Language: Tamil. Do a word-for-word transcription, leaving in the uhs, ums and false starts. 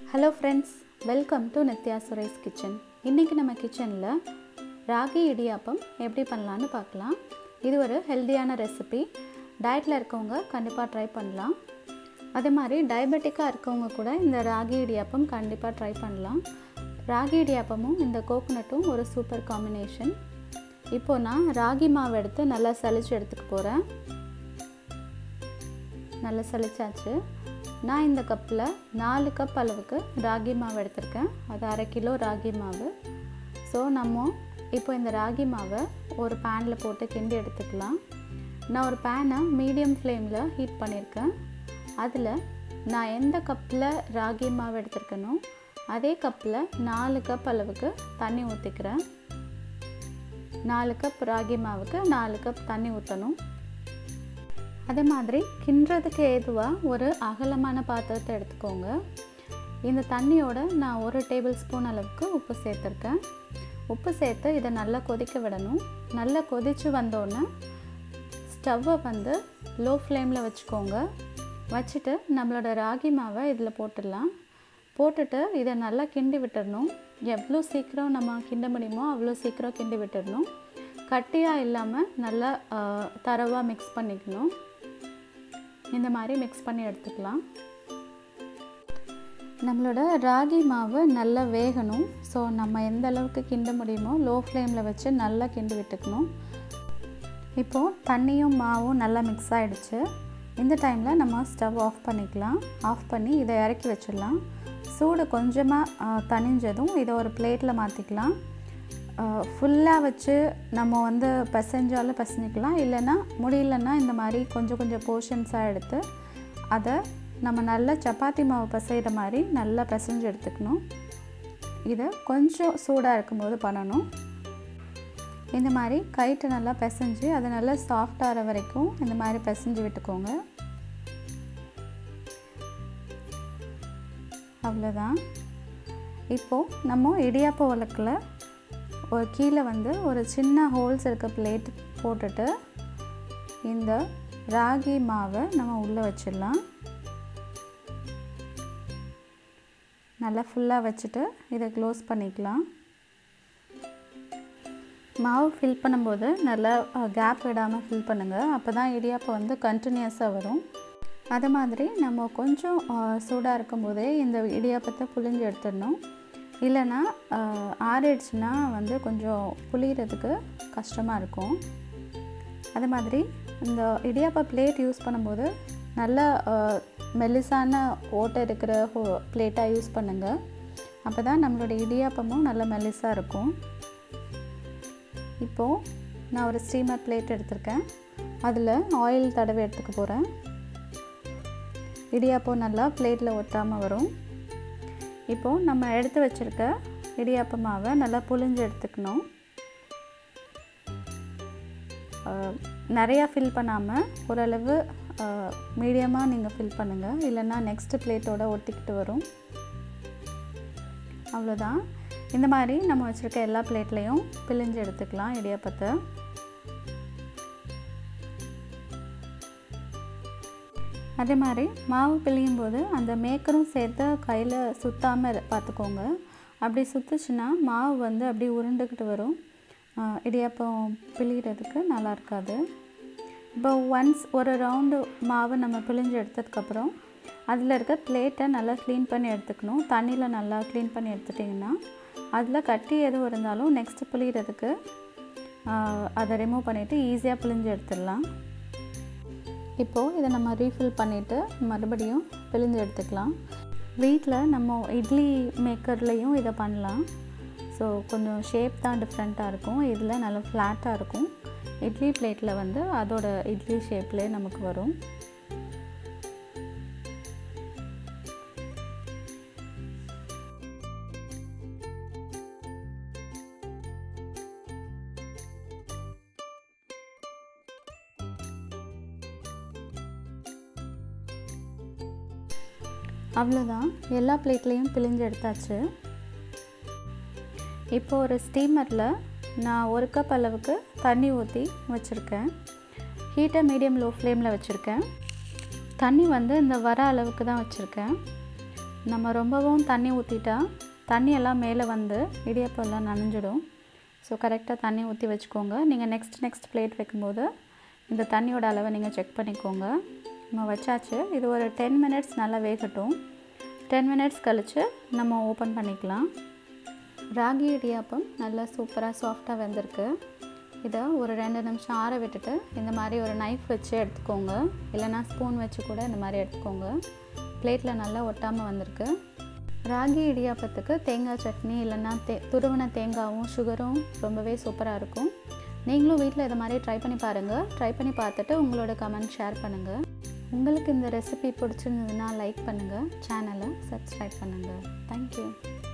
Hello friends, welcome to Nithya Surai's kitchen. இன்னைக்கு நம்ம கிச்சன்ல ராகி இடியாப்பம் எப்படி பண்ணலாம்னு பார்க்கலாம். இது ஒரு ஹெல்தியான ரெசிபி. டயட்ல இருக்கவங்க கண்டிப்பா ட்ரை பண்ணலாம். அதே மாதிரி டயபெட்டிக்கா இருக்கவங்க கூட இந்த ராகி இடியாப்பம் கண்டிப்பா ட்ரை பண்ணலாம். ராகி இடியாப்பமும் இந்த கோகனட்டும் ஒரு சூப்பர் காம்பினேஷன். இப்போ நான் ராகி மாவு எடுத்து நல்லா சலிச்சு எடுத்துக்க போறேன். நல்லா சலிச்சாச்சு. நான் இந்த கப்பில் நாலு கப் அளவுக்கு ராகி மாவு எடுத்திருக்கேன். அது அரை கிலோ ராகி மாவு. ஸோ நம்ம இப்போ இந்த ராகி மாவை ஒரு பேனில் போட்டு கிண்டி எடுத்துக்கலாம். நான் ஒரு பேனை மீடியம் ஃப்ளேமில் ஹீட் பண்ணியிருக்கேன். அதில் நான் எந்த கப்பில் ராகி மாவு எடுத்திருக்கேனோ அதே கப்பில் நாலு கப் அளவுக்கு தண்ணி ஊற்றிக்கிறேன். நாலு கப் ராகி மாவுக்கு நாலு கப் தண்ணி ஊற்றணும். அதே மாதிரி கிண்டுறதுக்கு ஏதுவாக ஒரு அகலமான பாத்திரத்தை எடுத்துக்கோங்க. இந்த தண்ணியோட நான் ஒரு டேபிள் ஸ்பூன் அளவுக்கு உப்பு சேர்த்துருக்கேன். உப்பு சேர்த்து இதை நல்லா கொதிக்க விடணும். நல்லா கொதித்து வந்தோடனே ஸ்டவ்வை வந்து லோ ஃப்ளேமில் வச்சுக்கோங்க. வச்சுட்டு நம்மளோட ராகி மாவை இதில் போட்டுடலாம். போட்டுட்டு இதை நல்லா கிண்டி விட்டுடணும். எவ்வளோ சீக்கிரம் நம்ம கிண்ட முடியுமோ அவ்வளோ சீக்கிரம் கிண்டி விட்டுடணும். கட்டியாக இல்லாமல் நல்லா தரவாக மிக்ஸ் பண்ணிக்கணும். இந்த மாதிரி மிக்ஸ் பண்ணி எடுத்துக்கலாம். நம்மளோட ராகி மாவு நல்லா வேகணும். ஸோ நம்ம எந்த அளவுக்கு கிண்ட முடியுமோ லோ ஃப்ளேமில் வச்சு நல்லா கிண்டி விட்டுக்கணும். இப்போது தண்ணியும் மாவும் நல்லா மிக்ஸ் ஆகிடுச்சு. இந்த டைமில் நம்ம ஸ்டவ் ஆஃப் பண்ணிக்கலாம். ஆஃப் பண்ணி இதை இறக்கி வச்சிடலாம். சூடு கொஞ்சமாக தணிஞ்சதும் இதை ஒரு பிளேட்டில் மாற்றிக்கலாம். ஃபுல்லாக வச்சு நம்ம வந்து பிசைஞ்சாலும் பிசைஞ்சிக்கலாம். இல்லைன்னா முடியலன்னா இந்த மாதிரி கொஞ்சம் கொஞ்சம் போர்ஷன்ஸாக எடுத்து அதை நம்ம நல்லா சப்பாத்தி மாவு பிசைகிற மாதிரி நல்லா பிசைஞ்சு எடுத்துக்கணும். இதை கொஞ்சம் சூடாக இருக்கும்போது பண்ணணும். இந்த மாதிரி கைட்டு நல்லா பிசைஞ்சு அதை நல்லா சாஃப்டாகிற வரைக்கும் இந்த மாதிரி பிசைஞ்சு விட்டுக்கோங்க. அவ்வளோதான். இப்போது நம்ம இடியாப்ப உலக்கில் ஒரு கீழே வந்து ஒரு சின்ன ஹோல்ஸ் இருக்க பிளேட் போட்டுட்டு இந்த ராகி மாவை நம்ம உள்ளே வச்சிடலாம். நல்லா ஃபுல்லாக வச்சுட்டு இதை க்ளோஸ் பண்ணிக்கலாம். மாவு ஃபில் பண்ணும்போது நல்லா கேப் விடாமல் ஃபில் பண்ணுங்கள். அப்போ தான் இடியாப்பம் வந்து கண்டினியூஸாக வரும். அது மாதிரி நம்ம கொஞ்சம் சூடாக இருக்கும்போதே இந்த இடியாப்பத்தை புழிஞ்சு எடுத்துடணும். இல்லைன்னா ஆறிடுச்சுன்னா வந்து கொஞ்சம் புளியறதுக்கு கஷ்டமாக இருக்கும். அது மாதிரி இந்த இடியாப்பா பிளேட் யூஸ் பண்ணும்போது நல்லா மெல்லிசான ஓட்டை இருக்கிற ஹோ பிளேட்டாக யூஸ் பண்ணுங்கள். அப்போ தான் நம்மளோட இடியாப்பமும் நல்லா மெல்லிசாக இருக்கும். இப்போது நான் ஒரு ஸ்டீமர் பிளேட் எடுத்திருக்கேன். அதில் ஆயில் தடவை எடுத்துக்க போகிறேன். இடியாப்பம் நல்லா பிளேட்டில் ஒட்டாமல் வரும். இப்போது நம்ம எடுத்து வச்சுருக்க இடியாப்ப மாவை நல்லா புழிஞ்சு எடுத்துக்கணும். நிறையா ஃபில் பண்ணாமல் ஓரளவு மீடியமாக நீங்கள் ஃபில் பண்ணுங்கள். இல்லைன்னா நெக்ஸ்ட்டு பிளேட்டோட ஒட்டிக்கிட்டு வரும். அவ்வளோதான். இந்த மாதிரி நம்ம வச்சுருக்க எல்லா பிளேட்லேயும் பிழிஞ்சு எடுத்துக்கலாம் இடியாப்பத்தை. அதே மாதிரி மாவு பிழியும் போது அந்த மேக்கரும் சேர்த்து கையில் சுற்றாமல் பார்த்துக்கோங்க. அப்படி சுற்றுச்சுன்னா மாவு வந்து அப்படி உருண்டுக்கிட்டு வரும். இடியாப்பம் பிழிகிறதுக்கு நல்லா இருக்காது. இப்போ ஒன்ஸ் ஒரு ரவுண்டு மாவு நம்ம பிழிஞ்சு எடுத்ததுக்கப்புறம் அதில் இருக்க பிளேட்டை நல்லா க்ளீன் பண்ணி எடுத்துக்கணும். தண்ணியில் நல்லா க்ளீன் பண்ணி எடுத்துட்டிங்கன்னா அதில் கட்டி எதுவும் இருந்தாலும் நெக்ஸ்ட்டு பிழிகிறதுக்கு அதை ரிமூவ் பண்ணிவிட்டு ஈஸியாக பிழிஞ்சு எடுத்துடலாம். இப்போது இதை நம்ம ரீஃபில் பண்ணிவிட்டு மறுபடியும் பிழிஞ்சு எடுத்துக்கலாம். வீட்டில் நம்ம இட்லி மேக்கர்லேயும் இதை பண்ணலாம். ஸோ கொஞ்சம் ஷேப் தான் டிஃப்ரெண்ட்டாக இருக்கும். இதில் நல்லா ஃப்ளாட்டாக இருக்கும். இட்லி பிளேட்டில் வந்து அதோட இட்லி ஷேப்லேயே நமக்கு வரும். அவ்வளோதான். எல்லா பிளேட்லேயும் பிழிஞ்சு எடுத்தாச்சு. இப்போ ஒரு ஸ்டீமரில் நான் ஒரு கப் அளவுக்கு தண்ணி ஊற்றி வச்சுருக்கேன். ஹீட்டை மீடியம் லோ ஃப்ளேமில் வச்சுருக்கேன். தண்ணி வந்து இந்த வர அளவுக்கு தான் வச்சுருக்கேன். நம்ம ரொம்பவும் தண்ணி ஊற்றிட்டா தண்ணி எல்லாம் மேலே வந்து இடியாப்பம் எல்லாம் நனைஞ்சிடும். ஸோ கரெக்டாக தண்ணி ஊற்றி வச்சுக்கோங்க. நீங்கள் நெக்ஸ்ட் நெக்ஸ்ட் பிளேட் வைக்கும்போது இந்த தண்ணியோட அளவை நீங்கள் செக் பண்ணிக்கோங்க. நம்ம வச்சாச்சு. இது ஒரு டென் மினிட்ஸ் நல்லா வேகட்டும். டென் மினிட்ஸ் கழித்து நம்ம ஓப்பன் பண்ணிக்கலாம். ராகி இடியாப்பம் நல்லா சூப்பராக சாஃப்டாக வெந்திருக்கு. இதை ஒரு ரெண்டு நிமிஷம் ஆற விட்டுட்டு இந்த மாதிரி ஒரு நைஃப் வச்சு எடுத்துக்கோங்க. இல்லைனா ஸ்பூன் வச்சு கூட இந்த மாதிரி எடுத்துக்கோங்க. பிளேட்டில் நல்லா ஒட்டாமல் வந்திருக்கு. ராகி இடியாப்பத்துக்கு தேங்காய் சட்னி இல்லைன்னா தே துருவன தேங்காயும் சுகரும் ரொம்பவே சூப்பராக இருக்கும். நீங்களும் வீட்டில் இதை மாதிரி ட்ரை பண்ணி பாருங்கள். ட்ரை பண்ணி பார்த்துட்டு உங்களோட கமெண்ட் ஷேர் பண்ணுங்கள். உங்களுக்கு இந்த ரெசிபி பிடிச்சிருந்ததுன்னா லைக் பண்ணுங்கள். சேனலை சப்ஸ்கிரைப் பண்ணுங்கள். தேங்க்யூ.